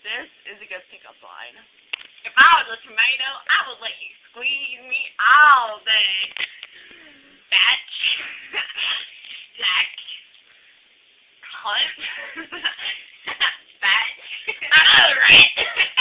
This is a good pickup line. If I was a tomato, I would let you squeeze me all day. Batch. Stack. Hunt. Batch. Alright.